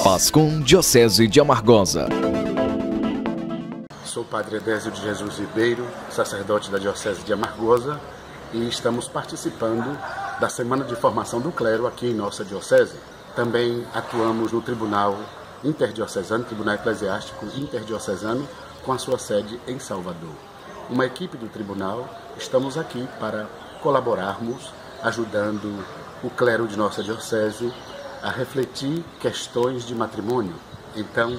Pascom, Diocese de Amargosa. Sou o Padre Edésio de Jesus Ribeiro, sacerdote da Diocese de Amargosa, e estamos participando da Semana de Formação do Clero aqui em nossa Diocese. Também atuamos no Tribunal Interdiocesano, Tribunal Eclesiástico Interdiocesano, com a sua sede em Salvador. Uma equipe do Tribunal, estamos aqui para colaborarmos, ajudando o clero de nossa Diocese a refletir questões de matrimônio. Então,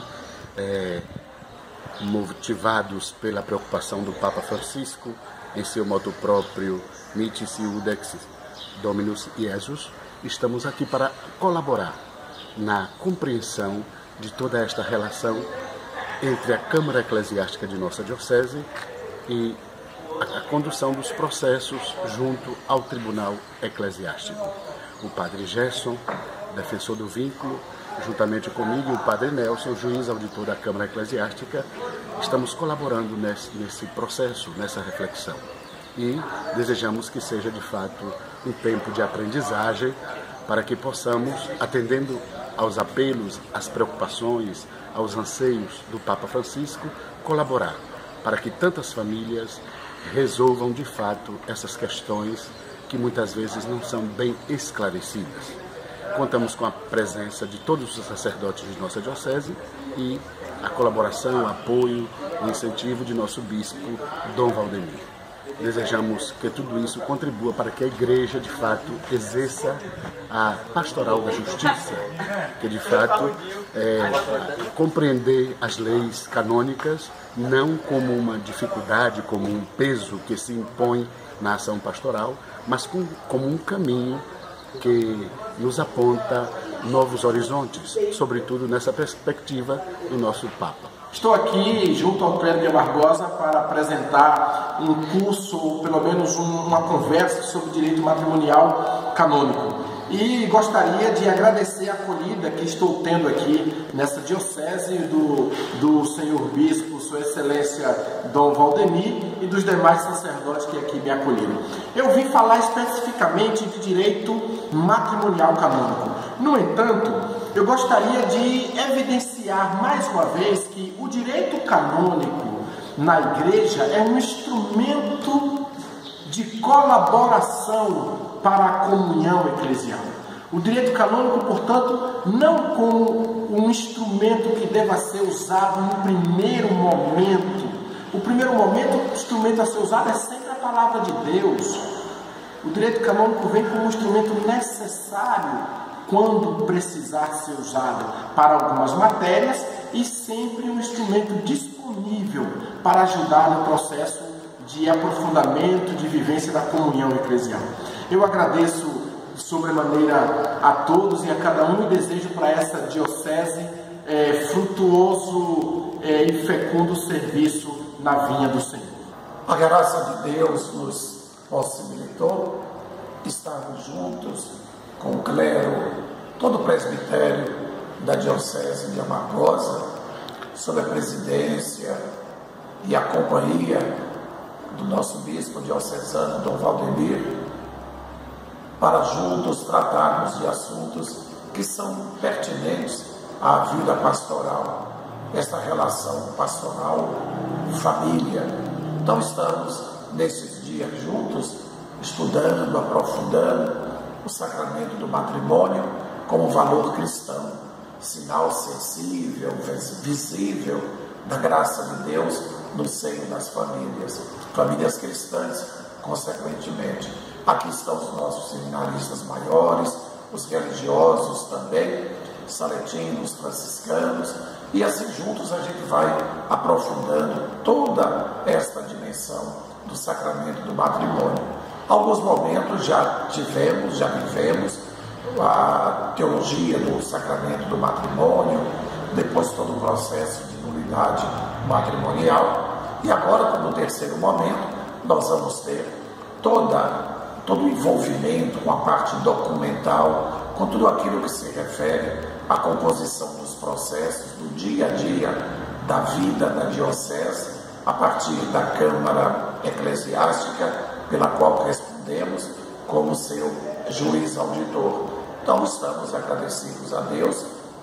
motivados pela preocupação do Papa Francisco em seu motu próprio Mitis Iudex Dominus Iesus, estamos aqui para colaborar na compreensão de toda esta relação entre a Câmara Eclesiástica de nossa Diocese e a condução dos processos junto ao Tribunal Eclesiástico. O Padre Gerson, defensor do vínculo, juntamente comigo e o Padre Nelson, juiz auditor da Câmara Eclesiástica, estamos colaborando nesse processo, nessa reflexão. E desejamos que seja, de fato, um tempo de aprendizagem para que possamos, atendendo aos apelos, às preocupações, aos anseios do Papa Francisco, colaborar para que tantas famílias resolvam, de fato, essas questões que muitas vezes não são bem esclarecidas. Contamos com a presença de todos os sacerdotes de nossa Diocese e a colaboração, o apoio, o incentivo de nosso Bispo, Dom Valdemir. Desejamos que tudo isso contribua para que a Igreja, de fato, exerça a pastoral da justiça, que, de fato, compreender as leis canônicas não como uma dificuldade, como um peso que se impõe na ação pastoral, mas como um caminho que nos aponta novos horizontes, sobretudo nessa perspectiva do nosso Papa. Estou aqui junto ao clero de Amargosa para apresentar um curso, ou pelo menos uma conversa sobre direito matrimonial canônico. E gostaria de agradecer a acolhida que estou tendo aqui nessa diocese do senhor bispo, sua excelência Dom Valdemir, e dos demais sacerdotes que aqui me acolheram. Eu vim falar especificamente de direito matrimonial canônico. No entanto, eu gostaria de evidenciar mais uma vez que o direito canônico na Igreja é um instrumento de colaboração para a comunhão eclesial. O direito canônico, portanto, não como um instrumento que deva ser usado no primeiro momento. O primeiro momento, o instrumento a ser usado é sempre a palavra de Deus. O direito canônico vem como um instrumento necessário quando precisar ser usado para algumas matérias e sempre um instrumento disponível para ajudar no processo de aprofundamento, de vivência da comunhão eclesial. Eu agradeço sobremaneira a todos e a cada um e desejo para essa diocese frutuoso e fecundo serviço na vinha do Senhor. A graça de Deus nos possibilitou estarmos juntos com o clero, todo o presbitério da Diocese de Amargosa, sob a presidência e a companhia do nosso bispo diocesano, Dom Valdemir, para juntos tratarmos de assuntos que são pertinentes à vida pastoral, esta relação pastoral, família. Então estamos nesses dias juntos, estudando, aprofundando o sacramento do matrimônio como valor cristão, sinal sensível, visível da graça de Deus no seio das famílias cristãs, consequentemente. Aqui estão os nossos seminaristas maiores, os religiosos também, saletinos, franciscanos, e assim juntos a gente vai aprofundando toda esta dimensão do sacramento do matrimônio. Alguns momentos já vivemos a teologia do sacramento do matrimônio, depois todo o processo de nulidade matrimonial, e agora, como terceiro momento, nós vamos ter todo o envolvimento com a parte documental, com tudo aquilo que se refere à composição dos processos do dia a dia da vida da diocese, a partir da Câmara Eclesiástica, pela qual respondemos como seu juiz auditor. Então estamos agradecidos a Deus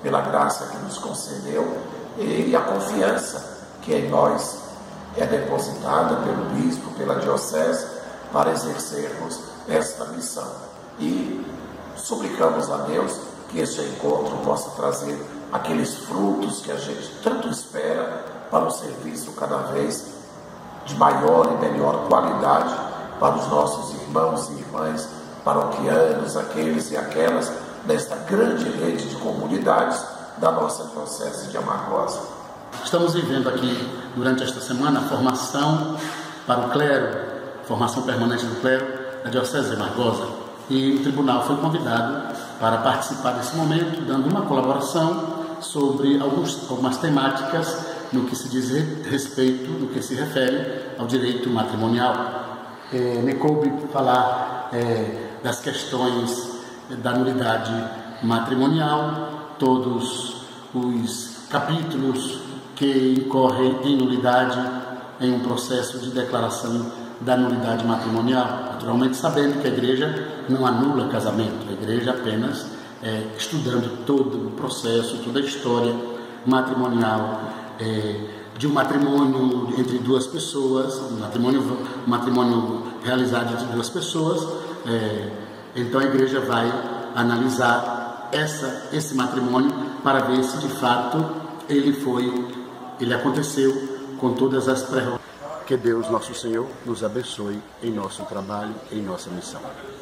pela graça que nos concedeu e a confiança que em nós é depositada pelo bispo, pela diocese, para exercermos esta missão. E suplicamos a Deus que este encontro possa trazer aqueles frutos que a gente tanto espera para um serviço cada vez de maior e melhor qualidade para os nossos irmãos e irmãs paroquianos, aqueles e aquelas desta grande rede de comunidades da nossa Diocese de Amargosa. Estamos vivendo aqui, durante esta semana, a formação para o clero, formação permanente do clero da Diocese de Amargosa. E o tribunal foi convidado para participar desse momento, dando uma colaboração sobre algumas temáticas no que se diz respeito, no que se refere ao direito matrimonial. Me coube falar das questões da nulidade matrimonial, todos os capítulos que incorrem em nulidade em um processo de declaração da nulidade matrimonial, naturalmente sabendo que a Igreja não anula casamento, a Igreja apenas estudando todo o processo, toda a história matrimonial de um matrimônio entre duas pessoas, um matrimônio realizado entre duas pessoas. Então a Igreja vai analisar esse matrimônio para ver se de fato ele aconteceu com todas as prerrogativas. Que Deus, nosso Senhor, nos abençoe em nosso trabalho, em nossa missão.